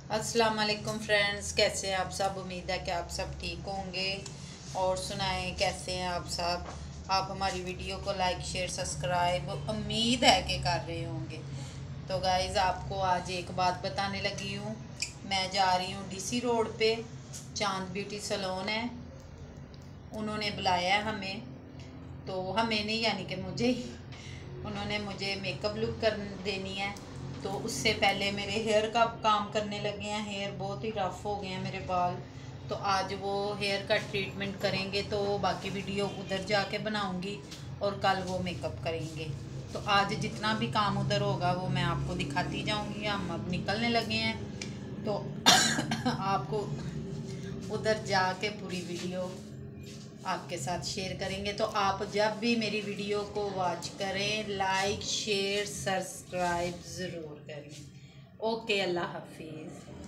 अस्सलाम वालेकुम फ्रेंड्स, कैसे हैं आप सब। उम्मीद है कि आप सब ठीक होंगे। और सुनाएं कैसे हैं आप सब। आप हमारी वीडियो को लाइक शेयर सब्सक्राइब उम्मीद है कि कर रहे होंगे। तो गाइज़, आपको आज एक बात बताने लगी हूँ। मैं जा रही हूँ डीसी रोड पे, चांद ब्यूटी सैलून है, उन्होंने बुलाया है हमें। तो हमें नहीं, यानी कि मुझे ही, उन्होंने मुझे मेकअप लुक कर देनी है। तो उससे पहले मेरे हेयर का काम करने लगे हैं। हेयर बहुत ही रफ हो गए हैं मेरे बाल। तो आज वो हेयर का ट्रीटमेंट करेंगे, तो बाकी वीडियो उधर जाके बनाऊंगी और कल वो मेकअप करेंगे। तो आज जितना भी काम उधर होगा वो मैं आपको दिखाती जाऊंगी। हम अब निकलने लगे हैं, तो आपको उधर जाके पूरी वीडियो आपके साथ शेयर करेंगे। तो आप जब भी मेरी वीडियो को वॉच करें, लाइक शेयर सब्सक्राइब ज़रूर करें। ओके, अल्लाह हाफिज़।